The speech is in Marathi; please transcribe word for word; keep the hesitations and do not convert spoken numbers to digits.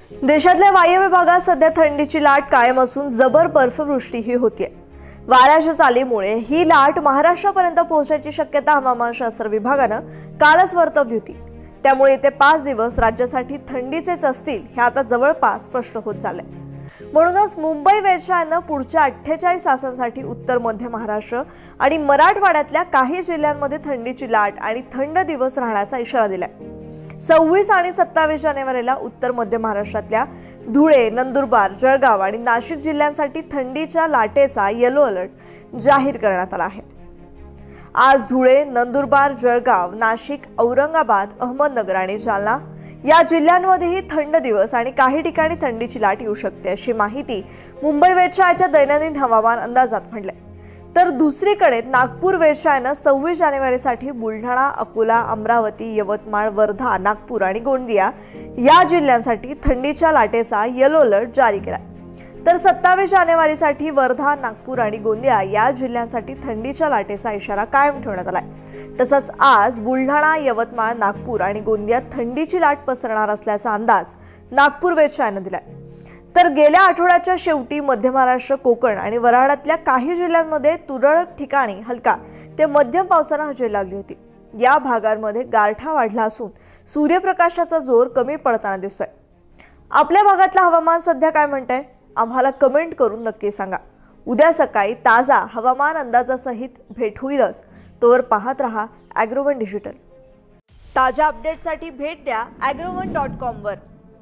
देशातल्या वायव्य भागात सध्या थंडीची लाट कायम असून जबर बर्फवृष्टीही होतीये। वाऱ्याच्या चालीमुळे ही लाट महाराष्ट्रापर्यंत पोहोचण्याची शक्यता हवामानशास्त्र विभागानं कालच वर्तवली होती। त्यामुळे येते पाच दिवस राज्यासाठी थंडीचेच असतील हे आता जवळपास स्पष्ट होत चाललंय। म्हणूनच मुंबई वेधशाळेनं पुढच्या अठ्ठेचाळीस तासांसाठी उत्तर मध्य महाराष्ट्र आणि मराठवाड्यातल्या काही जिल्ह्यांमध्ये थंडीची लाट आणि थंड दिवस राहण्याचा इशारा दिलाय। सव्वीस आणि सत्तावीस जानेवारीला उत्तर मध्य महाराष्ट्रातल्या धुळे, नंदुरबार, जळगाव आणि नाशिक जिल्ह्यांसाठी थंडीच्या लाटेचा येलो अलर्ट जाहीर करण्यात आला आहे। आज धुळे, नंदुरबार, जळगाव, नाशिक, औरंगाबाद, अहमदनगर आणि जालना या जिल्ह्यांमध्येही थंड दिवस आणि काही ठिकाणी थंडीची लाट येऊ शकते अशी माहिती मुंबई वेधशाळेच्या दैनंदिन हवामान अंदाजात म्हटलंय। तर दुसरीकडे नागपूर वेधशाळेनं सव्वीस जानेवारीसाठी बुलढाणा, अकोला, अमरावती, यवतमाळ, वर्धा, नागपूर आणि गोंदिया या जिल्ह्यांसाठी थंडीच्या लाटेचा येलो अलर्ट जारी केला। तर सत्तावीस जानेवारीसाठी वर्धा, नागपूर आणि गोंदिया या जिल्ह्यांसाठी थंडीच्या लाटेचा इशारा कायम ठेवण्यात आलाय। तसंच आज बुलढाणा, यवतमाळ, नागपूर आणि गोंदियात थंडीची लाट पसरणार असल्याचा अंदाज नागपूर वेधशाळेनं दिलाय। तर गेल्या आठवड्याच्या शेवटी मध्य महाराष्ट्र, कोकण आणि वऱ्हाडातल्या काही जिल्ह्यांमध्ये तुरळक ठिकाणी हलका ते मध्यम पावसानं हजेरी लावली होती। या भागांमध्ये गारठा वाढला असून सूर्यप्रकाशाचा जोर कमी पडताना दिसतोय। आपल्या भागातलं हवामान सध्या काय म्हणतंय आम्हाला कमेंट करून नक्की सांगा। उद्या सकाळी ताजा हवामान अंदाजासहित भेट होईलच। तोवर पाहत रहा ॲग्रोवन डिजिटल। ताज्या अपडेटसाठी भेट द्या ॲग्रोवन डॉट कॉम वर।